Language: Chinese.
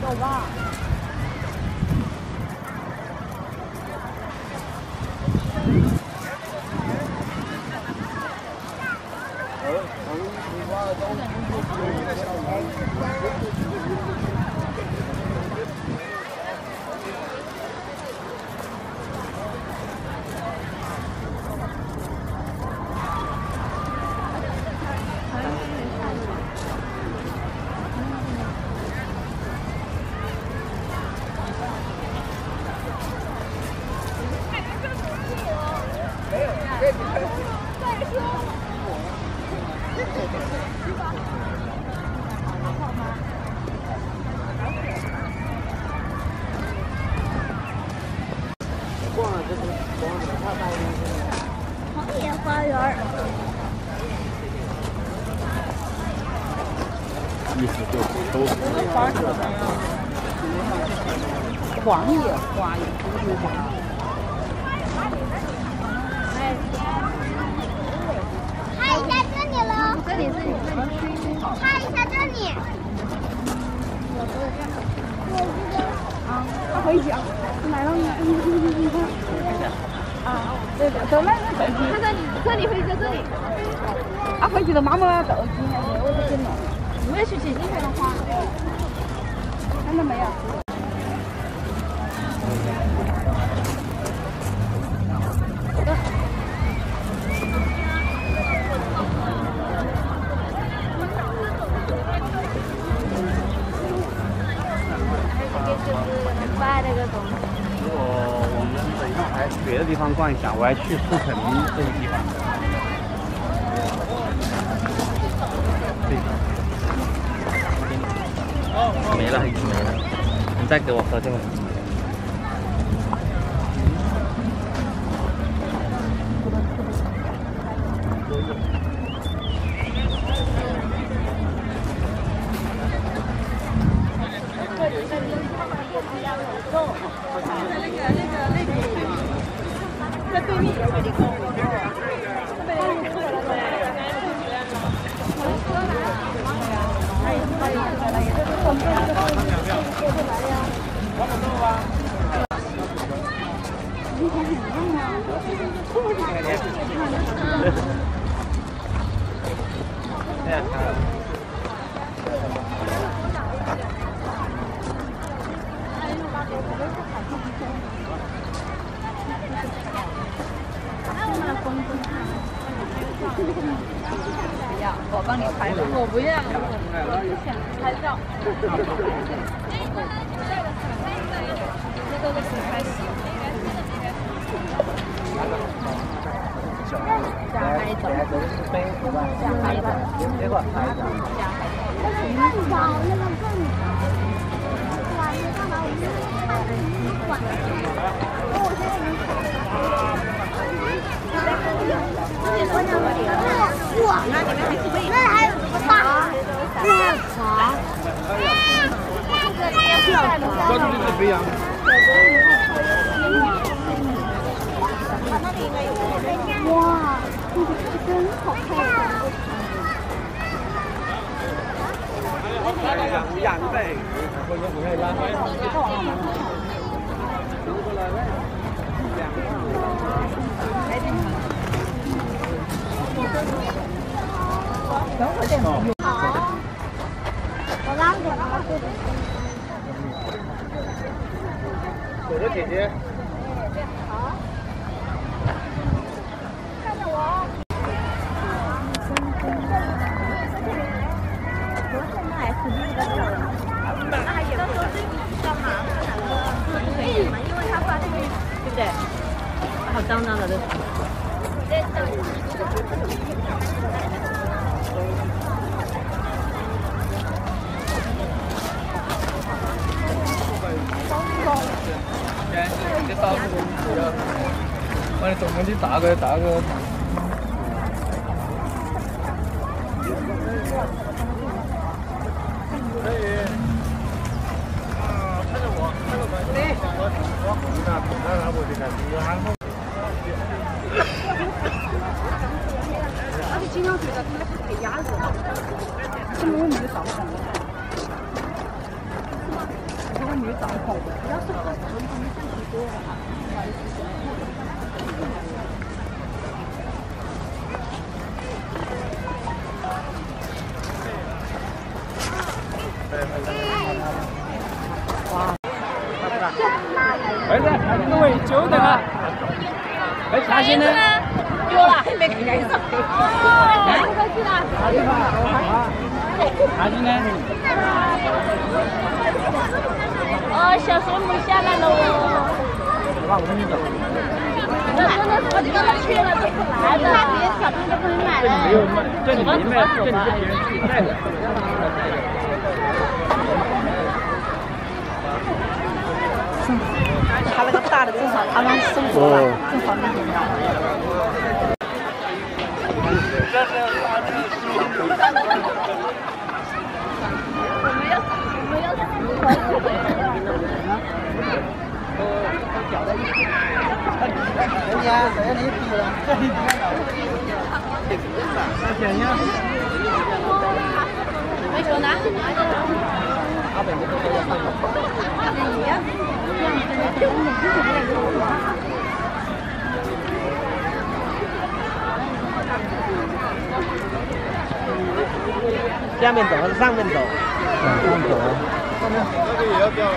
走吧。 黄野花园。 意思就是都是黄野花园。 拍一下这里了。这里。拍一下这里。 他回家来了，你看。啊，对的，走来来，他这里回家这里。啊，回去了，妈妈豆子还是我在弄。我也去接你才能花。看到没有？ 如果我们等一下还去别的地方逛一下，我还去苏城这个地方。没了，已经没了。你再给我喝这个。 在对面有一个。要，我帮你拍的。我不要，我想拍照。这个是拍戏。加海豆，加海豆，这个海豆，加海豆。 那个更早，那个更早。哇，你干嘛？我们看你管。我现在已经看了。哇，那里面还可以。那还有茶，那还有茶。 关注这肥羊。 哇，这个是真好看。 养呗。 等会儿再弄。 好，我刚给妈妈做的。 走着姐姐。 好。看着我。那还有到时候这干嘛？可以吗？因为他发这个，对不对？好脏脏的这。 这大个的，把你中间的大个。可以。啊，看着我，看着我。对。我拿过去看，你喊我。 而且经常觉得他们是被压着的，根本没有到。 没帐篷，要是不是帐篷，你想去多了。哇！ 儿子，各位久等了。哎，茶心呢？ 有了，还没开上。快去了。 茶心呢？ 哦，小水母下来了哦。 往我们走。 我刚刚去了，这不来的。别的小朋友都可以买了。 没有卖，这里没卖，这里是别人自己带的。 他那个大的正好他们收过了，正好那个。 人家在你比了，那便宜。 没说呢。 下面走还是上面走？ 上走。这个也要掉了。